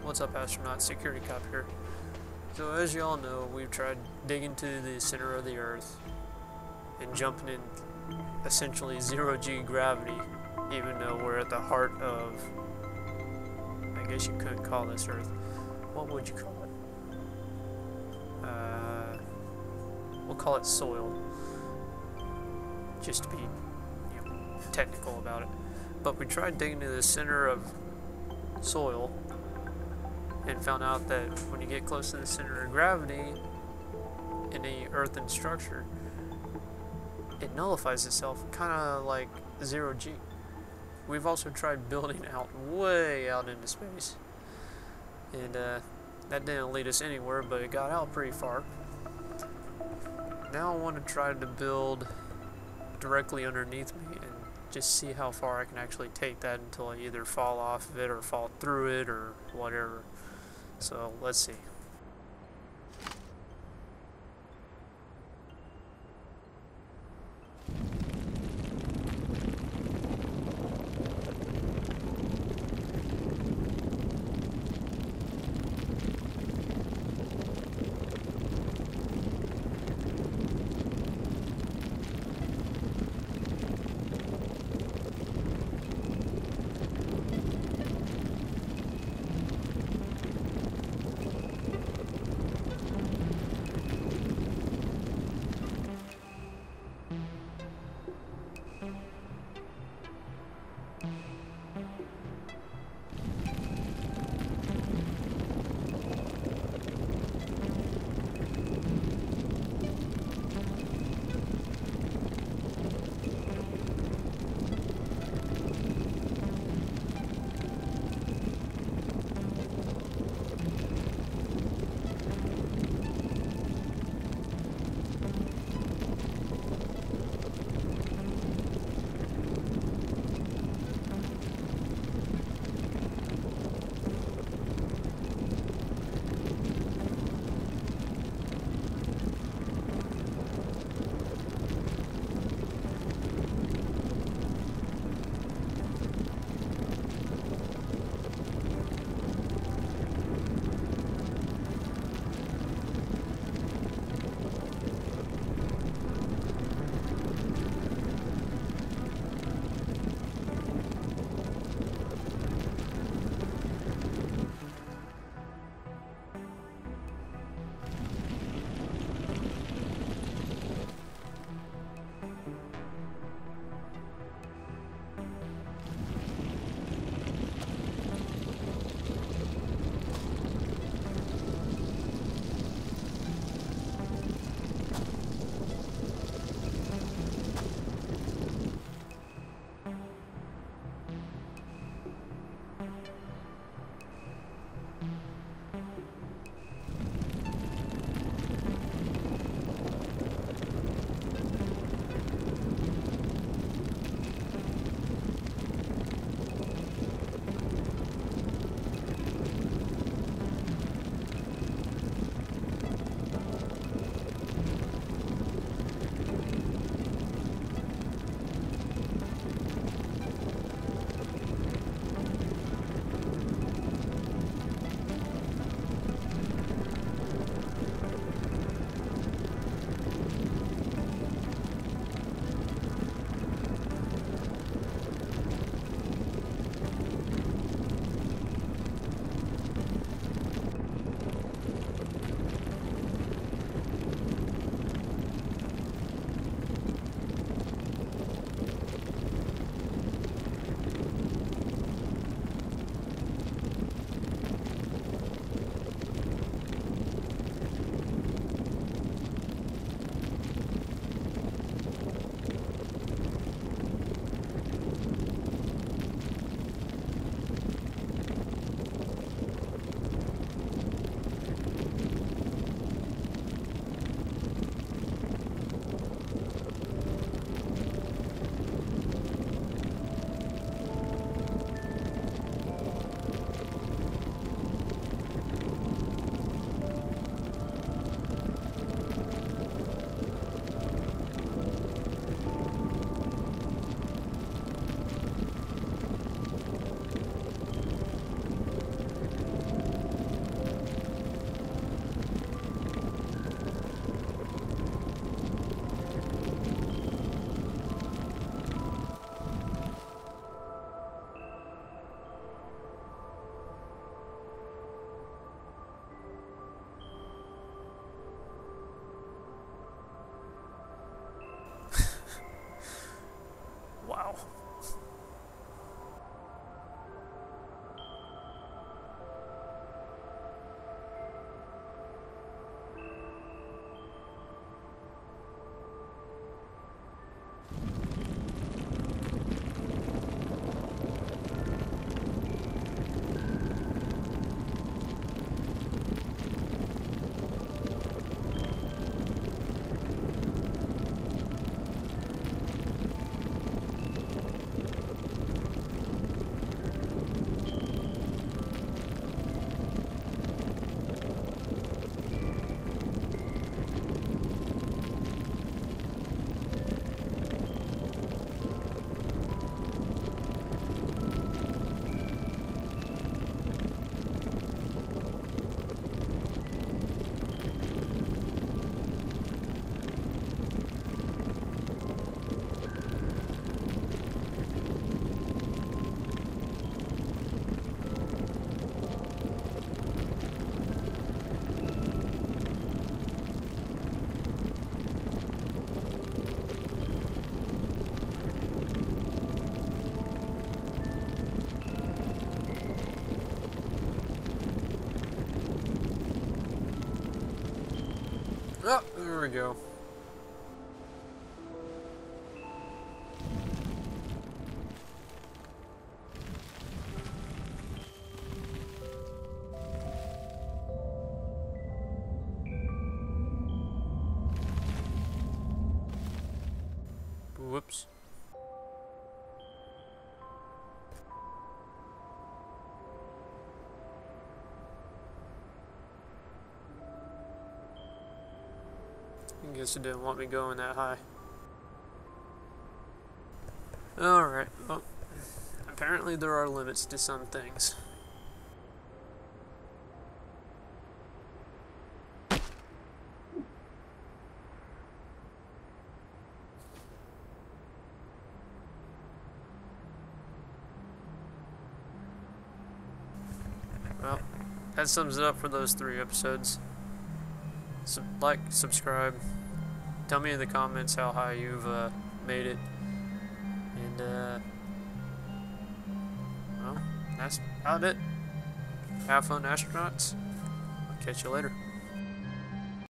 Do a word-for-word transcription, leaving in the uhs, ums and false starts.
What's up, astronaut? Security Cop here. So as you all know, we've tried digging to the center of the Earth and jumping in essentially zero G gravity, even though we're at the heart of, I guess you couldn't call this Earth. What would you call it? Uh, we'll call it soil, just to be, you know, technical about it. But we tried digging to the center of soil and found out that when you get close to the center of gravity in a earthen structure, it nullifies itself, kind of like zero G. We've also tried building out way out into space, and uh, that didn't lead us anywhere, but it got out pretty far. Now I want to try to build directly underneath me and just see how far I can actually take that until I either fall off of it or fall through it or whatever. So let's see. There we go. Whoops. I guess it didn't want me going that high. Alright, well, apparently there are limits to some things. Well, that sums it up for those three episodes. Sub like, subscribe, tell me in the comments how high you've uh, made it, and uh, well, that's about it. Have fun, astronauts. I'll catch you later.